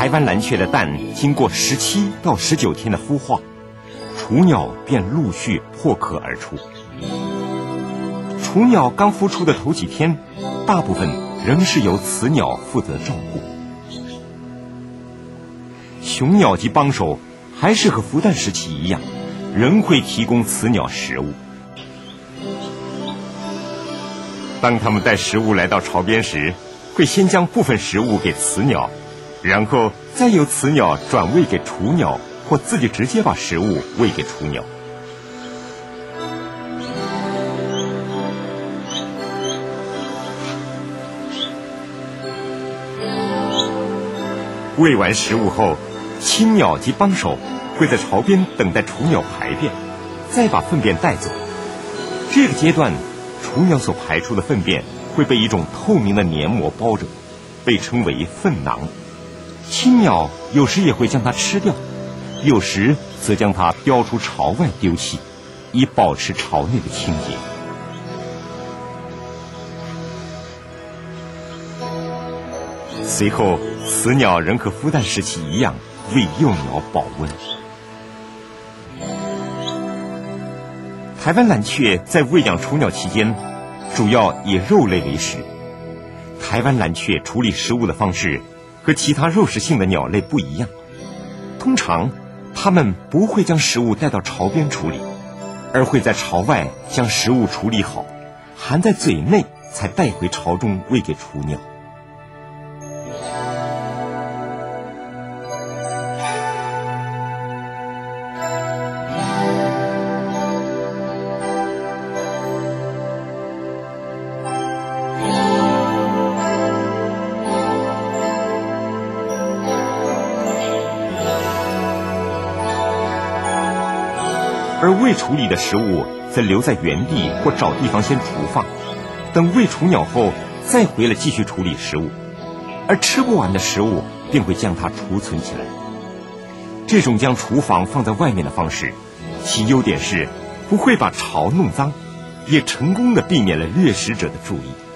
台湾蓝雀的蛋经过17到19天的孵化，雏鸟便陆续破壳而出。雏鸟刚孵出的头几天，大部分仍是由雌鸟负责照顾。雄鸟及帮手还是和孵蛋时期一样，仍会提供雌鸟食物。当它们带食物来到巢边时，会先将部分食物给雌鸟，然后再由雌鸟转喂给雏鸟，或自己直接把食物喂给雏鸟。喂完食物后，亲鸟及帮手会在巢边等待雏鸟排便，再把粪便带走。这个阶段，雏鸟所排出的粪便会被一种透明的黏膜包着，被称为粪囊。亲鸟有时也会将它吃掉，有时则将它叼出巢外丢弃，以保持巢内的清洁。随后，雌鸟仍和孵蛋时期一样为幼鸟保温。台湾蓝雀在喂养雏鸟期间，主要以肉类为食。台湾蓝雀处理食物的方式和其他肉食性的鸟类不一样，通常它们不会将食物带到巢边处理，而会在巢外将食物处理好，含在嘴内才带回巢中喂给雏鸟。而未处理的食物则留在原地或找地方先储放，等喂雏鸟后再回来继续处理食物，而吃不完的食物便会将它储存起来。这种将厨房放在外面的方式，其优点是不会把巢弄脏，也成功地避免了掠食者的注意。